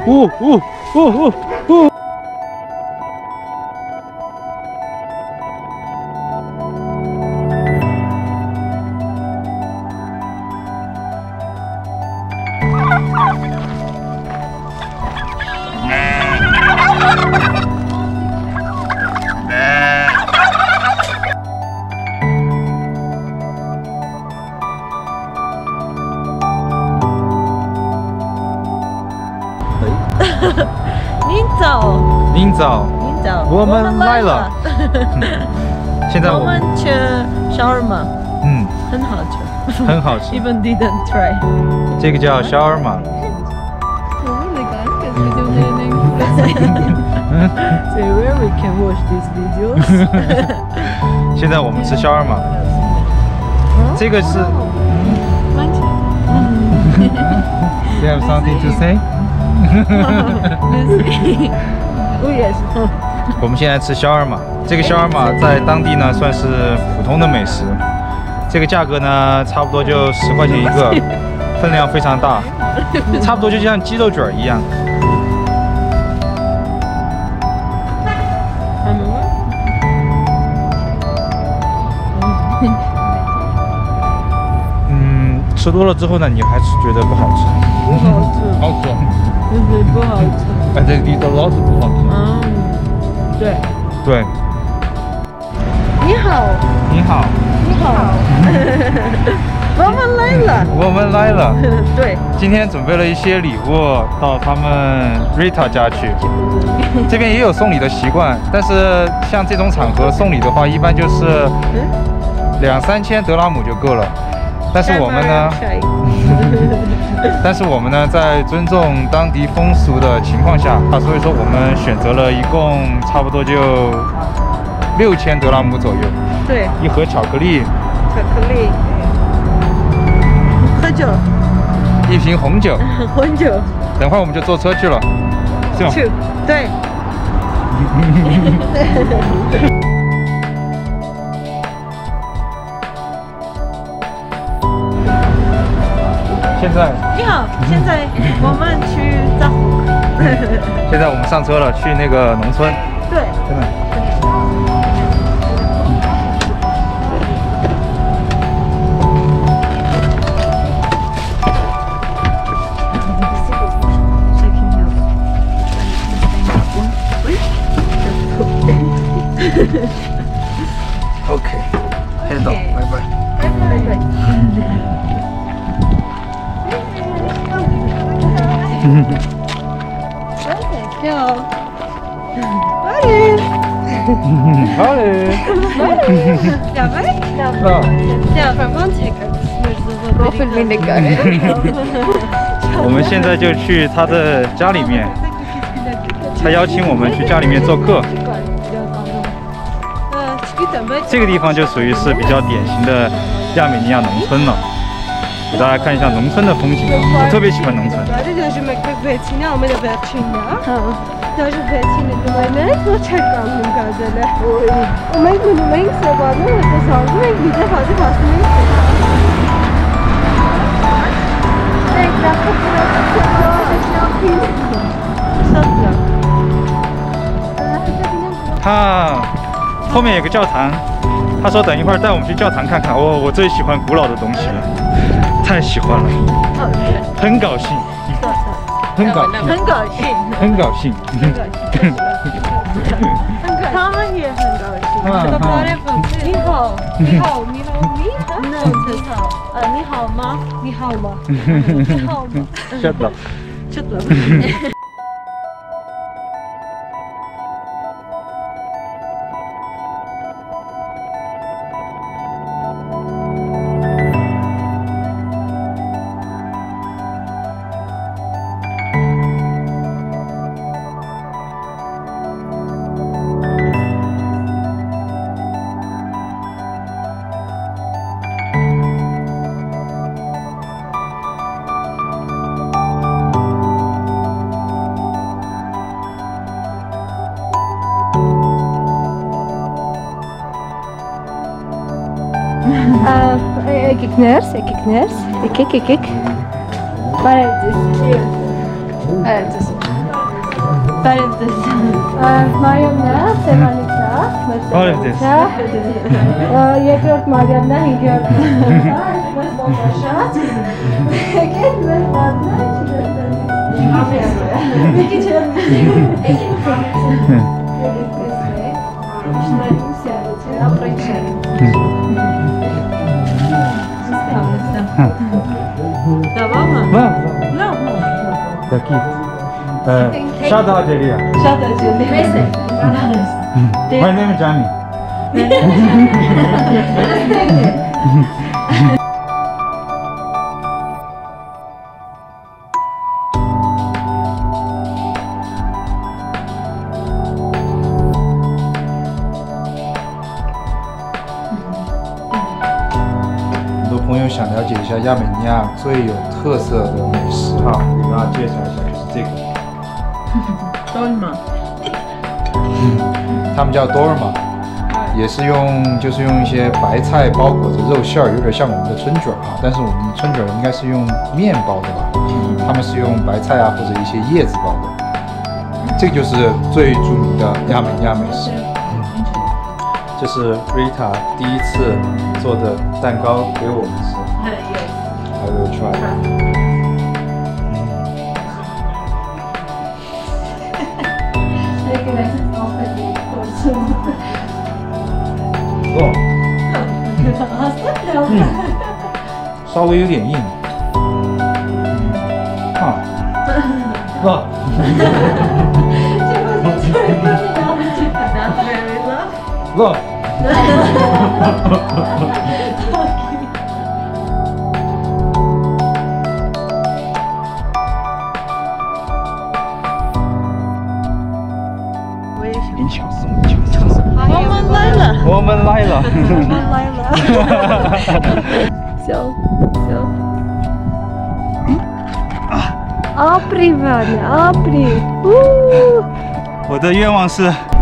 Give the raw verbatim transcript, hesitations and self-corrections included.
呜呜呜呜呜！ 您早， 您早， 您早， 我们来了。现在我们吃 shawarma， 嗯， 很好吃， 很好吃。 Even didn't try。 这个叫 shawarma。 So where we can watch these videos？ 现在我们吃 shawarma。这个是。You have something to say？ 我也是。 我们现在吃肖尔玛，这个肖尔玛在当地呢算是普通的美食，这个价格呢差不多就十块钱一个，分量非常大，差不多就像鸡肉卷一样。嗯，吃多了之后呢，你还是觉得不好吃。 不好吃， 好吃。 就是不好吃， 反正离的老是不好吃。 嗯，对， 对。 你好， 你好， 你好，我们来了， 我们来了。 对， 今天准备了一些礼物到他们 Rita 家去。这边也有送礼的习惯，但是像这种场合送礼的话，一般就是两三千德拉姆就够了。但是我们呢？ 但是我们呢，在尊重当地风俗的情况下，啊，所以说我们选择了一共差不多就六千德拉姆左右。 对， 一盒巧克力， 巧克力，喝酒， 一瓶红酒， 红酒。 等会儿我们就坐车去了，是吗？ 去，对。 现在你好，现在我们去扎福。 现在我们上车了，去那个农村。 对， 真的。OK， 先走，拜拜。 拜拜。 你好，好嘞， 好嘞， 两杯，两杯，两份方切克，我分明的个。 我们现在就去他的家里面，他邀请我们去家里面做客。这个地方就属于是比较典型的亚美尼亚农村了。 给大家看一下农村的风景，我特别喜欢农村。他后面有个教堂，他说等一会儿带我们去教堂看看。哦，我最喜欢古老的东西了。 太喜欢了，很高兴，很高兴， 很高兴， 很高兴， 他们也很高兴。你好，你好，你好，你好，呃，你好吗？你好吗？你好吗 ？Shut up， shut up。Kijk naar, kijk naar, kijk, kijk, kijk. Waar is dit? Hier. 哎，这是。Parientes. Mariamna, Semanita, Mesela. Երկրորդ Մարիամն է, հինգերորդ Մեսմոս Մոշաշատ։ Եկեք մեր բանն է, չգիտեմ։ Եկի չեմ։ Tamam mı? Var. No. Такие. Шада Аделия. Шада Аделия. Neyse. My name is Johnny.很多朋友想了解一下亚美尼亚最有特色的美食哈，我给大家介绍一下，就是这个。 Dolma。 他们叫 dolma， 也是用就是用一些白菜包裹着肉馅儿，有点像我们的春卷儿哈，但是我们春卷儿应该是用面包的吧，他们是用白菜啊或者一些叶子包的。这个就是最著名的亚美尼亚美食。这是 Rita 第一次做的蛋糕给我们吃。I will try. 哦，嗯，稍微有点硬。啊，哦。Look. 我们来了， 我们来了， 我们来了。Все, все. Апри, Ваня, апри. 我的愿望是